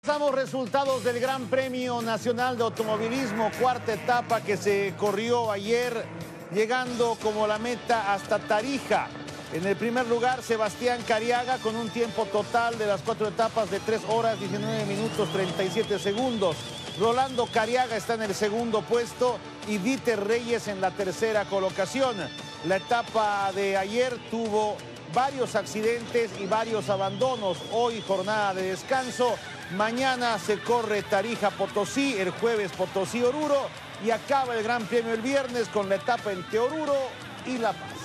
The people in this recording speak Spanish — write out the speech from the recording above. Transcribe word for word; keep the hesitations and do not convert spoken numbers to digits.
Pasamos resultados del Gran Premio Nacional de Automovilismo, cuarta etapa que se corrió ayer, llegando como la meta hasta Tarija. En el primer lugar, Sebastián Cariaga con un tiempo total de las cuatro etapas de tres horas, diecinueve minutos, treinta y siete segundos. Rolando Cariaga está en el segundo puesto y Dieter Reyes en la tercera colocación. La etapa de ayer tuvo varios accidentes y varios abandonos. Hoy jornada de descanso. Mañana se corre Tarija-Potosí, el jueves Potosí-Oruro y acaba el Gran Premio el viernes con la etapa en Oruro y La Paz.